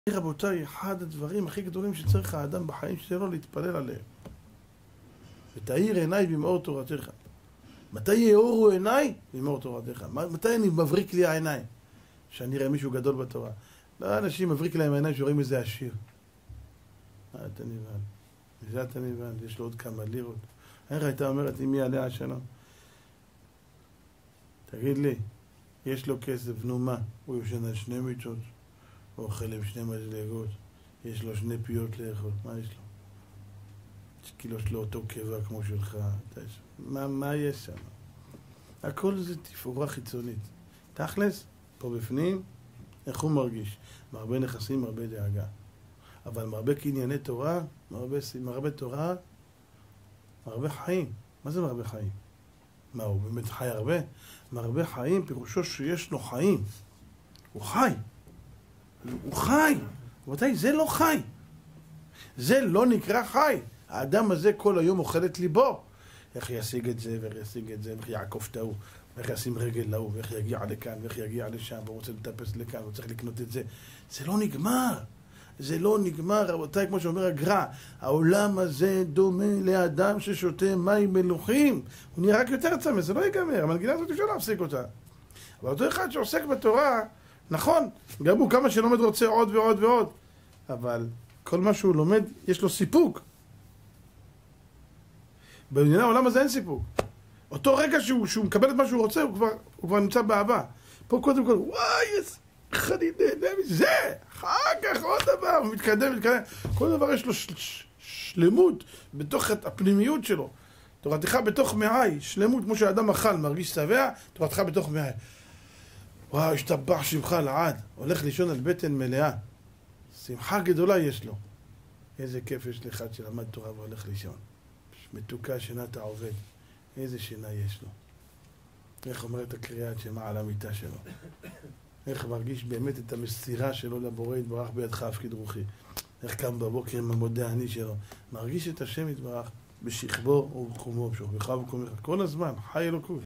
רבותיי, אחד הדברים הכי גדולים שצריך האדם בחיים שלו להתפלל עליהם. ותאיר עיניי במאור תורתך. מתי יאורו עיניי? במאור תורתך. מתי אני מבריק לי העיניים? שאני אראה מישהו גדול בתורה. לא, אנשים מבריק להם העיניים שרואים איזה עשיר. אתה נבהל. מזה אתה נבהל. יש לו עוד כמה לירות. איך הייתה אומרת לי מי עליה השלום? תגיד לי, יש לו כסף, נו מה? הוא יושן על 2 מיטות. הוא אוכל עם 2 מזלגות, יש לו 2 פיות לאכול, מה יש לו? כאילו יש לו אותו קבע כמו שלך, מה יש שם? הכל זה תפאורה חיצונית. תכלס, פה בפנים, איך הוא מרגיש? מרבה נכסים, מרבה דאגה. אבל מרבה קנייני תורה, מרבה תורה, מרבה חיים. מה זה מרבה חיים? מה, הוא באמת חי הרבה? מרבה חיים, פירושו שיש לו חיים. הוא חי. הוא חי. רבותיי, זה לא חי. זה לא נקרא חי. האדם הזה כל היום אוכל את ליבו. איך ישיג את זה, ואיך ישיג את זה, ואיך יעקוף את ההוא, ואיך ישים רגל להוא, ואיך יגיע לכאן, ואיך יגיע לשם, והוא רוצה לטפס לכאן, הוא צריך לקנות את זה. זה לא נגמר. זה לא נגמר, רבותיי, כמו שאומר הגר"א. העולם הזה דומה לאדם ששותה מים מלוחים. הוא נראה רק יותר צמא, זה לא ייגמר. המנגינה הזאת אפשר להפסיק אותה. אבל אותו אחד שעוסק בתורה, נכון, גם הוא כמה שלומד רוצה עוד ועוד ועוד, אבל כל מה שהוא לומד יש לו סיפוק. בעניין העולם הזה אין סיפוק. אותו רגע שהוא מקבל את מה שהוא רוצה, הוא כבר נמצא באהבה. פה קודם כל, וואי, איך אני נהנה מזה, אחר כך עוד דבר, הוא מתקדם. כל דבר יש לו שלמות בתוך הפנימיות שלו. תורתך בתוך מעי, שלמות, כמו שהאדם אכל, מרגיש שבע, תורתך בתוך מעי. וואו, השתבח שמך לעד, הולך לישון על בטן מלאה. שמחה גדולה יש לו. איזה כיף יש לאחד שלמד תורה והולך לישון. מתוקה שינת העובד. איזה שינה יש לו. איך אומרת הקריאת שמע על המיטה שלו. איך מרגיש באמת את המסירה שלו לבורא יתברך בידך הפקיד רוחי. איך קם בבוקר עם המודה העני שלו. מרגיש את השם יתברך בשכבו ובחומו, בשוכבך ובקומך. כל הזמן, חי אלוקות.